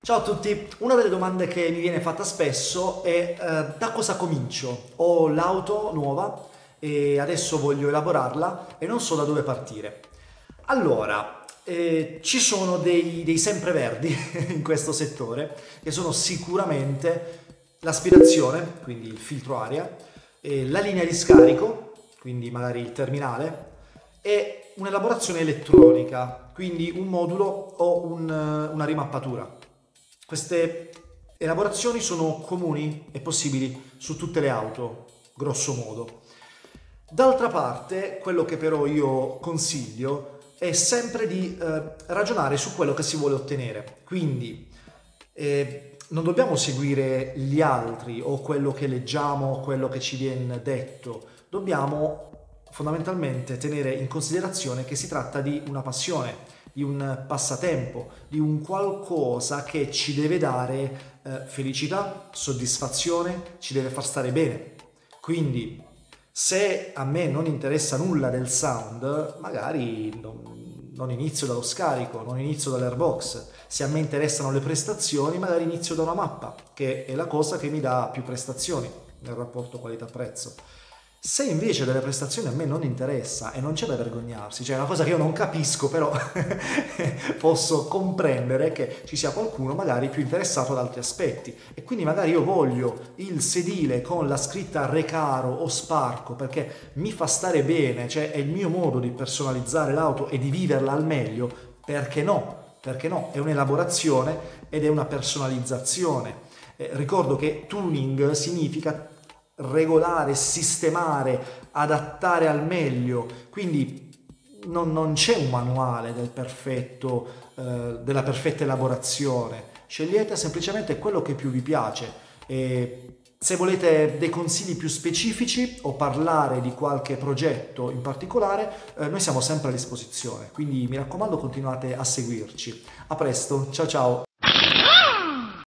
Ciao a tutti, una delle domande che mi viene fatta spesso è da cosa comincio? Ho l'auto nuova e adesso voglio elaborarla e non so da dove partire. Allora, ci sono dei sempreverdi in questo settore che sono sicuramente l'aspirazione, quindi il filtro aria, la linea di scarico, quindi magari il terminale, e un'elaborazione elettronica, quindi un modulo o una rimappatura. Queste elaborazioni sono comuni e possibili su tutte le auto, grosso modo. D'altra parte, quello che però io consiglio è sempre di ragionare su quello che si vuole ottenere. Quindi non dobbiamo seguire gli altri o quello che leggiamo o quello che ci viene detto. Dobbiamo fondamentalmente tenere in considerazione che si tratta di una passione, di un passatempo, di un qualcosa che ci deve dare felicità, soddisfazione, ci deve far stare bene. Quindi, se a me non interessa nulla del sound, magari non inizio dallo scarico, non inizio dall'airbox. Se a me interessano le prestazioni, magari inizio da una mappa, che è la cosa che mi dà più prestazioni nel rapporto qualità-prezzo. Se invece delle prestazioni a me non interessa e non c'è da vergognarsi, cioè è una cosa che io non capisco, però posso comprendere che ci sia qualcuno magari più interessato ad altri aspetti e quindi magari io voglio il sedile con la scritta Recaro o Sparco perché mi fa stare bene, cioè è il mio modo di personalizzare l'auto e di viverla al meglio, perché no? Perché no? È un'elaborazione ed è una personalizzazione. Ricordo che tuning significa regolare, sistemare, adattare al meglio, quindi non c'è un manuale del perfetto, della perfetta elaborazione, scegliete semplicemente quello che più vi piace e se volete dei consigli più specifici o parlare di qualche progetto in particolare, noi siamo sempre a disposizione, quindi mi raccomando continuate a seguirci. A presto, ciao ciao!